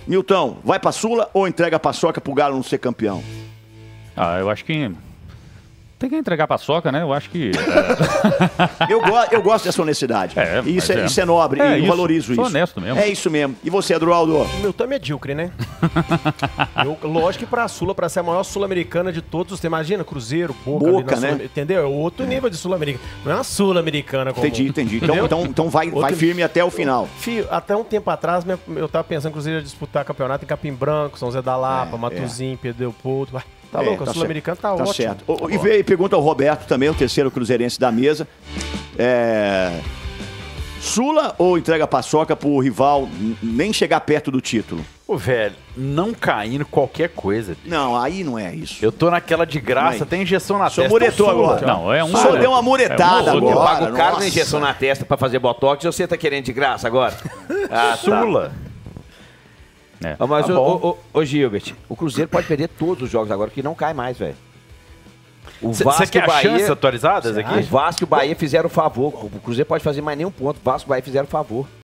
Milton, vai pra Sula ou entrega a paçoca pro Galo não ser campeão? Eu acho que tem que entregar a paçoca, né? Eu acho que... Eu gosto dessa honestidade. Isso é nobre, e eu valorizo isso. Sou honesto mesmo. É isso mesmo. E você, Adroaldo? O Milton é medíocre, né? Lógico que pra Sula, pra ser a maior sul-americana de todos, você imagina, Cruzeiro, Boca né? Entendeu? É outro nível de sul-americana. Não é uma sul-americana como... Entendi. Então vai firme até o final. Até um tempo atrás, eu tava pensando que o Cruzeiro ia disputar campeonato em Capim Branco, São José da Lapa, Matuzinho, Pedro Leopoldo. Tá louco, a Sul-Americana tá ótimo. Certo. E pergunta ao Roberto também, o terceiro cruzeirense da mesa. Sula ou entrega a paçoca pro rival nem chegar perto do título? Velho, não caindo qualquer coisa. Não, aí não é isso. Eu tô naquela de graça, tem injeção na testa. Só muretou agora. Não, é um... Só deu uma muretada agora. Eu pago caro na injeção na testa pra fazer botox e você tá querendo de graça agora? Sula. Mas, ô Gilbert, o Cruzeiro pode perder todos os jogos agora, que não cai mais, velho. Você quer as chances atualizadas aqui? O Vasco e o Bahia fizeram o favor. O Cruzeiro pode fazer mais nenhum ponto. O Vasco e o Bahia fizeram o favor.